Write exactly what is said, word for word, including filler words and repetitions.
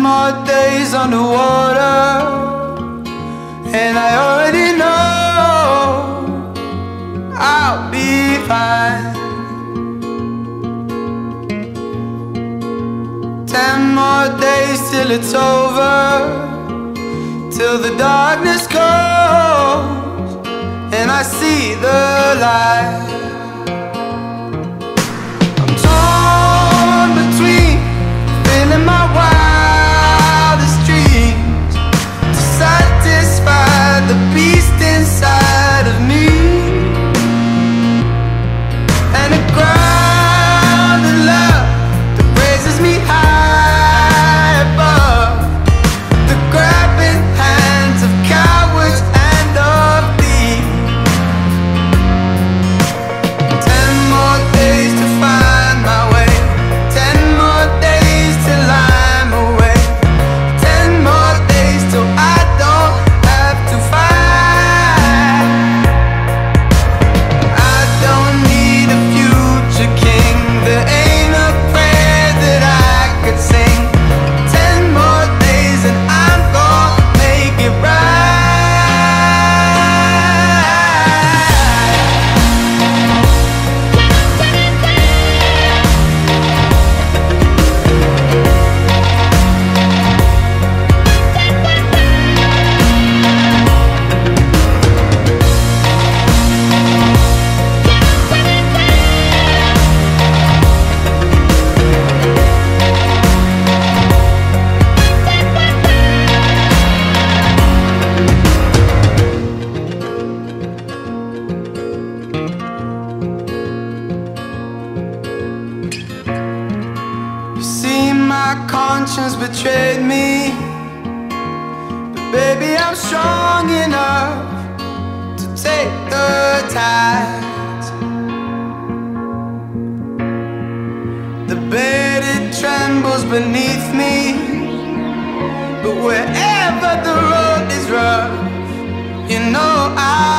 more days underwater, and I already know I'll be fine. Ten more days till it's over, till the darkness goes and I see the light. I'm torn between filling my wildest dreams to satisfy the beast inside of me, and a ground of love that raises me high above the grabbing hands of cowards and of thieves. Ten more days to find my way, ten more days till I'm away, ten more days till I don't have to fight. I don't need a future king, there ain't a prayer that I could sing. Ten more days and I'm gonna make it right. You see, my conscience betrayed me, but baby, I'm strong enough to take the tides. The bed, it trembles beneath me, but wherever the road is rough, you know I